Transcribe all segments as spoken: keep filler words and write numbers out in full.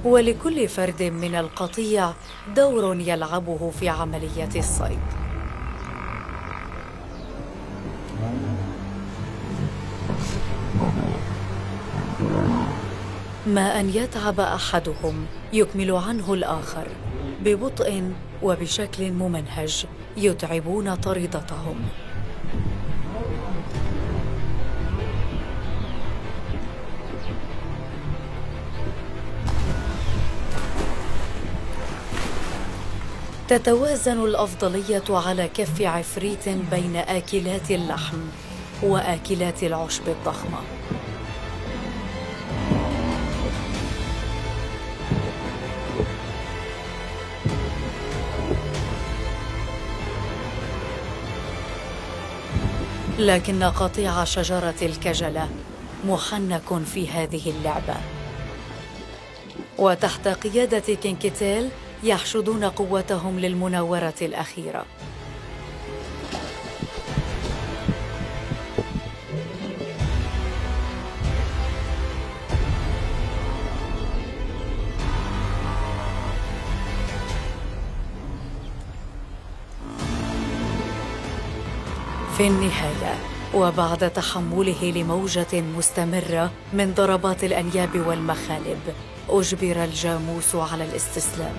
ولكل فرد من القطيع دور يلعبه في عملية الصيد. ما أن يتعب أحدهم يكمل عنه الآخر ببطء وبشكل ممنهج، يتعبون طريدتهم. تتوازن الأفضلية على كف عفريت بين آكلات اللحم وآكلات العشب الضخمة. لكن قطيع شجرة الكجلة محنك في هذه اللعبة، وتحت قيادة كينكتيل يحشدون قوتهم للمناورة الأخيرة. في النهاية، وبعد تحمله لموجة مستمرة من ضربات الأنياب والمخالب، أجبر الجاموس على الاستسلام.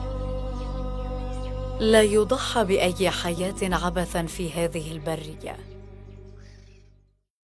لا يضحى بأي حياة عبثاً في هذه البرية.